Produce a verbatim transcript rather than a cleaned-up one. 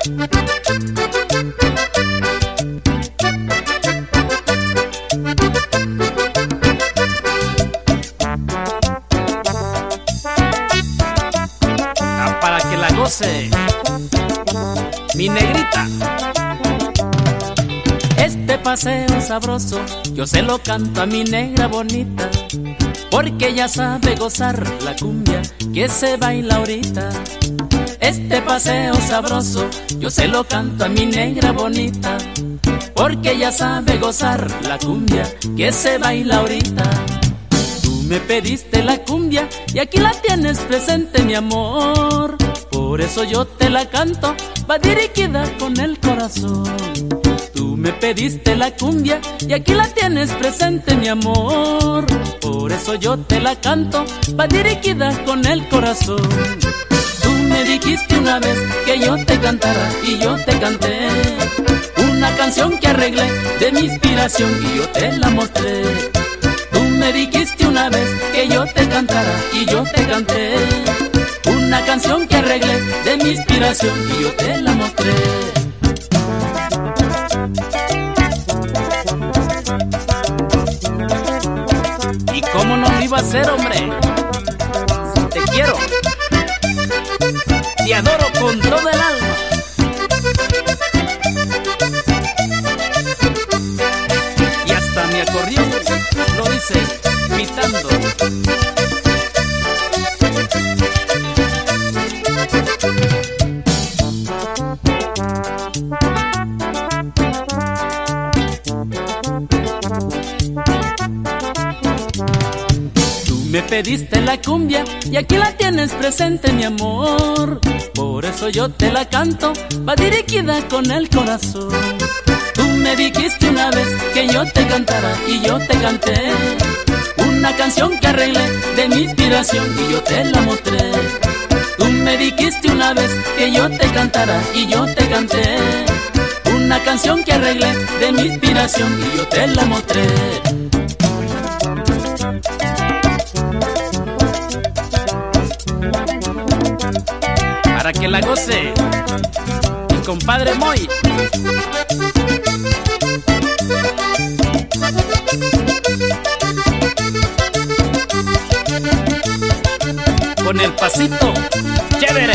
Ah, para que la goce mi negrita. Este paseo sabroso yo se lo canto a mi negra bonita, porque ella sabe gozar la cumbia que se baila ahorita. Este paseo sabroso yo se lo canto a mi negra bonita, porque ella sabe gozar la cumbia que se baila ahorita. Tú me pediste la cumbia y aquí la tienes presente, mi amor. Por eso yo te la canto, va dirigida con el corazón. Tú me pediste la cumbia y aquí la tienes presente, mi amor. Por eso yo te la canto, va dirigida con el corazón. Tú me dijiste una vez que yo te cantara y yo te canté una canción que arreglé de mi inspiración y yo te la mostré. Tú me dijiste una vez que yo te cantara y yo te canté una canción que arreglé de mi inspiración y yo te la mostré. ¿Y cómo no lo iba a hacer, hombre? Si te quiero, te adoro con todo el alma. Y hasta mi acordeón lo dice pitando. Me pediste la cumbia y aquí la tienes presente, mi amor. Por eso yo te la canto, va dirigida con el corazón. Tú me dijiste una vez que yo te cantara y yo te canté una canción que arreglé de mi inspiración y yo te la mostré. Tú me dijiste una vez que yo te cantara y yo te canté una canción que arreglé de mi inspiración y yo te la mostré. Para que la goce mi compadre Moy. Con el pasito chévere.